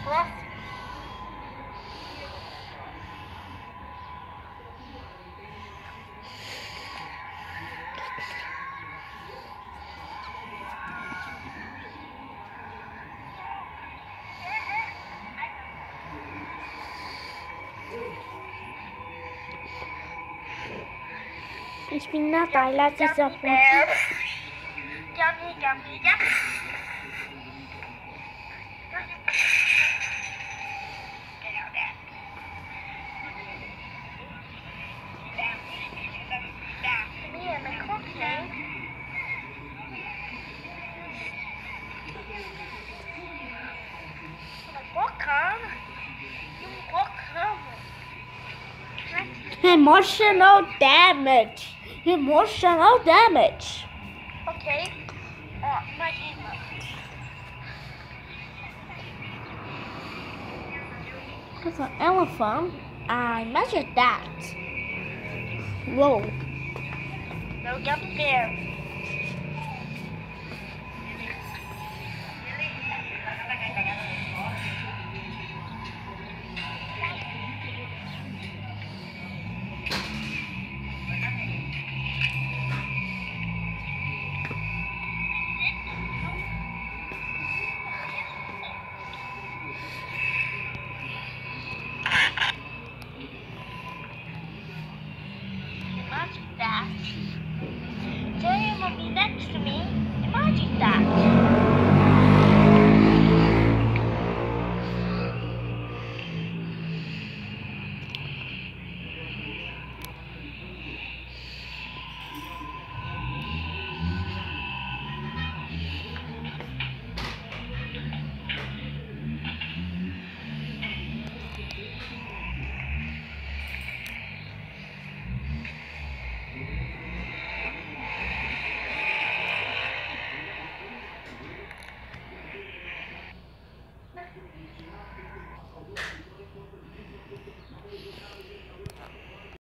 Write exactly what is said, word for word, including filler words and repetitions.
Plus. Ich bin dabei, lass es auf Gummy bear. Gummy, gummy, gummy. Get out there. Down, down. Me and my cookie. Walk on. You walk on. Emotional damage. Emotional damage. Okay. Uh, my email. It's an elephant. I measured that. Whoa. No gummy bear.